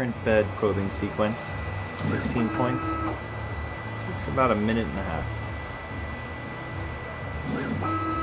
print bed clothing sequence, 16 points. Takes about a minute and a half.